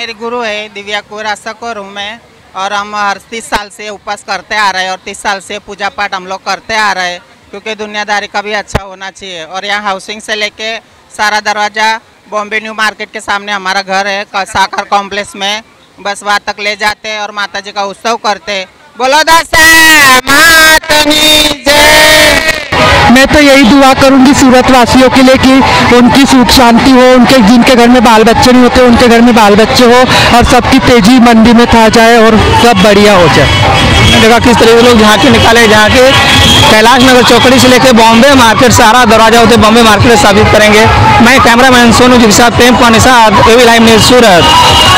मेरी गुरु है दिव्या कौर, आशाकोर हूँ मैं। और हम हर 30 साल से उपवास करते आ रहे हैं और 30 साल से पूजा पाठ हम लोग करते आ रहे हैं, क्योंकि दुनियादारी का भी अच्छा होना चाहिए। और यहाँ हाउसिंग से लेके सारा दरवाज़ा बॉम्बे न्यू मार्केट के सामने हमारा घर है, साकर कॉम्प्लेक्स में, बस वहाँ तक ले जाते हैं और माता जी का उत्सव करते। बोलो दशहरा मातनी जय। मैं तो यही दुआ करूंगी सूरत वासियों के लिए कि उनकी सुख शांति हो, उनके जिनके घर में बाल बच्चे नहीं होते उनके घर में बाल बच्चे हो, और सबकी तेजी मंदी में था जाए और सब बढ़िया हो जाए। देखा किस तरह के लोग यहाँ के निकाले, जहाँ के कैलाश नगर चौकड़ी से लेकर बॉम्बे मार्केट सारा दरवाजा होते बॉम्बे मार्केट स्थापित करेंगे। मैं कैमरामैन सोनू जी के साथ प्रेम पानी साथ एवी लाइव न्यूज़ सूरत।